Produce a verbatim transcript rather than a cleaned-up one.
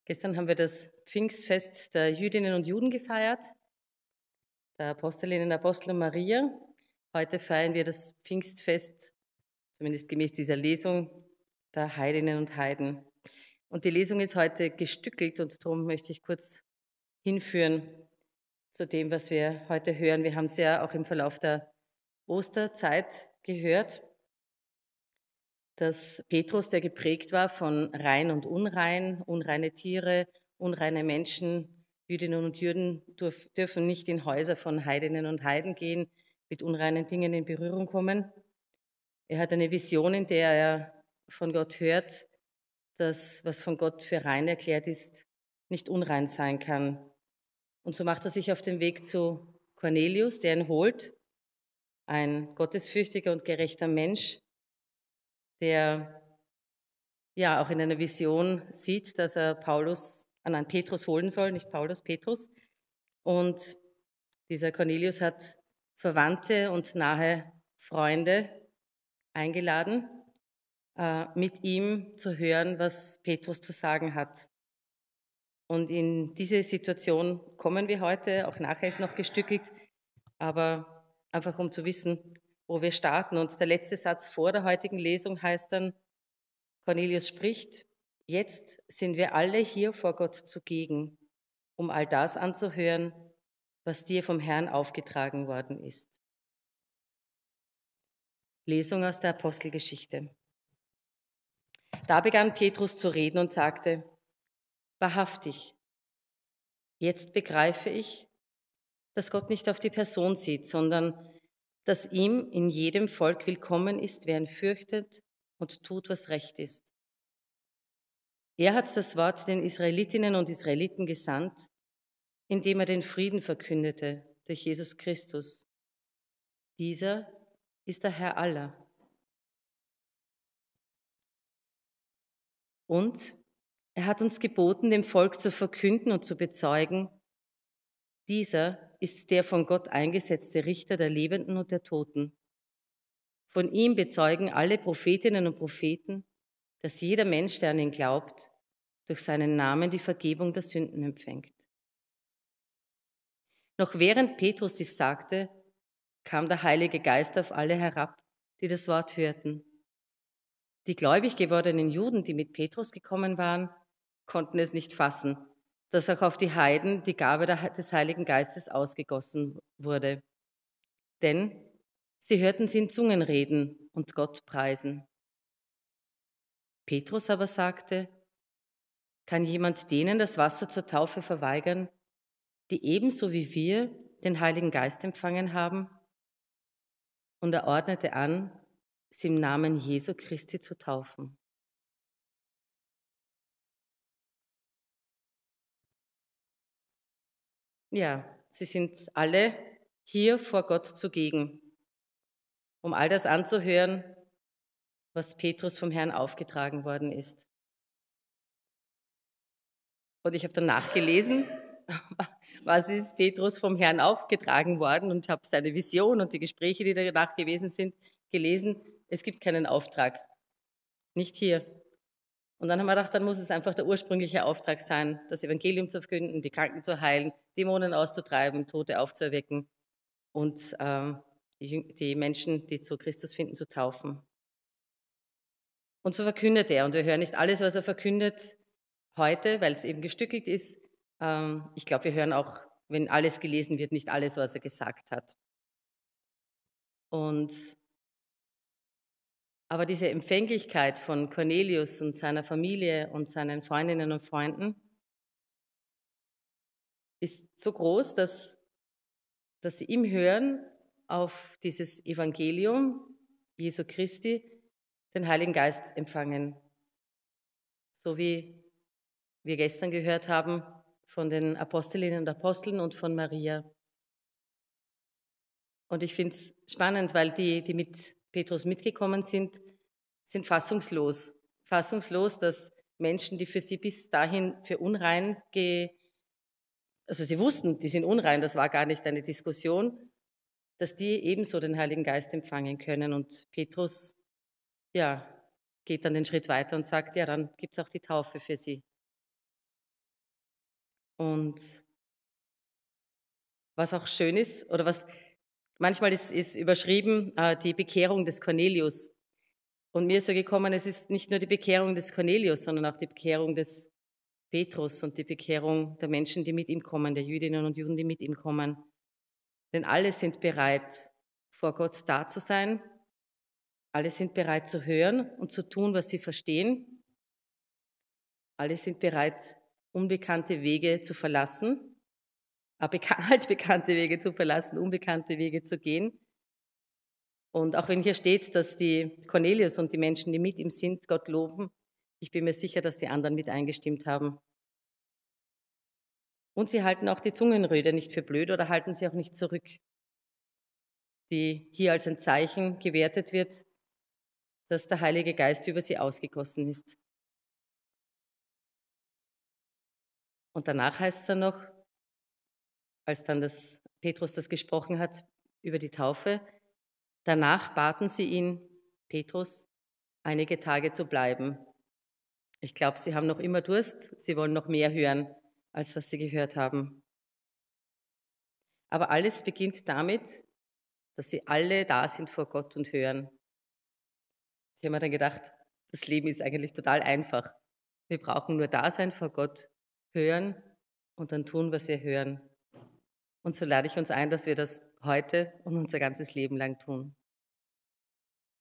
Gestern haben wir das Pfingstfest der Jüdinnen und Juden gefeiert, der Apostelinnen, Apostel und Maria. Heute feiern wir das Pfingstfest, zumindest gemäß dieser Lesung, der Heidinnen und Heiden. Und die Lesung ist heute gestückelt und darum möchte ich kurz hinführen zu dem, was wir heute hören. Wir haben es ja auch im Verlauf der Osterzeit gehört, dass Petrus, der geprägt war von rein und unrein, unreine Tiere, unreine Menschen, Jüdinnen und Juden dürfen nicht in Häuser von Heidinnen und Heiden gehen, mit unreinen Dingen in Berührung kommen. Er hat eine Vision, in der er von Gott hört, dass was von Gott für rein erklärt ist, nicht unrein sein kann. Und so macht er sich auf den Weg zu Cornelius, der ihn holt, ein gottesfürchtiger und gerechter Mensch, der ja auch in einer Vision sieht, dass er Paulus an einen Petrus holen soll, nicht Paulus, Petrus. Und dieser Cornelius hat Verwandte und nahe Freunde eingeladen, äh, mit ihm zu hören, was Petrus zu sagen hat. Und in diese Situation kommen wir heute, auch nachher ist noch gestückelt, aber einfach um zu wissen, wo wir starten. Und der letzte Satz vor der heutigen Lesung heißt dann, Cornelius spricht, jetzt sind wir alle hier vor Gott zugegen, um all das anzuhören, was dir vom Herrn aufgetragen worden ist. Lesung aus der Apostelgeschichte. Da begann Petrus zu reden und sagte, wahrhaftig, jetzt begreife ich, dass Gott nicht auf die Person sieht, sondern dass ihm in jedem Volk willkommen ist, wer ihn fürchtet und tut, was recht ist. Er hat das Wort den Israelitinnen und Israeliten gesandt, indem er den Frieden verkündete durch Jesus Christus. Dieser ist der Herr aller. Und er hat uns geboten, dem Volk zu verkünden und zu bezeugen, dieser ist der von Gott eingesetzte Richter der Lebenden und der Toten. Von ihm bezeugen alle Prophetinnen und Propheten, dass jeder Mensch, der an ihn glaubt, durch seinen Namen die Vergebung der Sünden empfängt. Noch während Petrus dies sagte, kam der Heilige Geist auf alle herab, die das Wort hörten. Die gläubig gewordenen Juden, die mit Petrus gekommen waren, konnten es nicht fassen, dass auch auf die Heiden die Gabe des Heiligen Geistes ausgegossen wurde. Denn sie hörten sie in Zungen reden und Gott preisen. Petrus aber sagte, kann jemand denen das Wasser zur Taufe verweigern, die ebenso wie wir den Heiligen Geist empfangen haben? Und er ordnete an, sie im Namen Jesu Christi zu taufen. Ja, sie sind alle hier vor Gott zugegen, um all das anzuhören, was Petrus vom Herrn aufgetragen worden ist. Und ich habe dann nachgelesen, was ist Petrus vom Herrn aufgetragen worden und habe seine Vision und die Gespräche, die danach gewesen sind, gelesen. Es gibt keinen Auftrag, nicht hier. Und dann haben wir gedacht, dann muss es einfach der ursprüngliche Auftrag sein, das Evangelium zu verkünden, die Kranken zu heilen, Dämonen auszutreiben, Tote aufzuerwecken und äh, die, die Menschen, die zu Christus finden, zu taufen. Und so verkündet er. Und wir hören nicht alles, was er verkündet heute, weil es eben gestückelt ist. Ähm, ich glaube, wir hören auch, wenn alles gelesen wird, nicht alles, was er gesagt hat. Und aber diese Empfänglichkeit von Cornelius und seiner Familie und seinen Freundinnen und Freunden ist so groß, dass, dass sie im Hören auf dieses Evangelium Jesu Christi den Heiligen Geist empfangen. So wie wir gestern gehört haben von den Apostelinnen und Aposteln und von Maria. Und ich finde es spannend, weil die, die mit Petrus mitgekommen sind, sind fassungslos. Fassungslos, dass Menschen, die für sie bis dahin für unrein, ge also sie wussten, die sind unrein, das war gar nicht eine Diskussion, dass die ebenso den Heiligen Geist empfangen können. Und Petrus, ja, geht dann den Schritt weiter und sagt, ja, dann gibt es auch die Taufe für sie. Und was auch schön ist oder was manchmal ist ist überschrieben, äh, die Bekehrung des Cornelius. Und mir ist so gekommen, es ist nicht nur die Bekehrung des Cornelius, sondern auch die Bekehrung des Petrus und die Bekehrung der Menschen, die mit ihm kommen, der Jüdinnen und Juden, die mit ihm kommen. Denn alle sind bereit, vor Gott da zu sein. Alle sind bereit zu hören und zu tun, was sie verstehen. Alle sind bereit, unbekannte Wege zu verlassen, äh, altbekannte Wege zu verlassen, unbekannte Wege zu gehen. Und auch wenn hier steht, dass die Cornelius und die Menschen, die mit ihm sind, Gott loben, ich bin mir sicher, dass die anderen mit eingestimmt haben. Und sie halten auch die Zungenrede nicht für blöd oder halten sie auch nicht zurück, die hier als ein Zeichen gewertet wird, dass der Heilige Geist über sie ausgegossen ist. Und danach heißt es dann noch, als dann das Petrus das gesprochen hat über die Taufe, danach baten sie ihn, Petrus, einige Tage zu bleiben. Ich glaube, sie haben noch immer Durst, sie wollen noch mehr hören, als was sie gehört haben. Aber alles beginnt damit, dass sie alle da sind vor Gott und hören. Ich habe mir dann gedacht, das Leben ist eigentlich total einfach. Wir brauchen nur da sein vor Gott, hören und dann tun, was wir hören. Und so lade ich uns ein, dass wir das heute und unser ganzes Leben lang tun.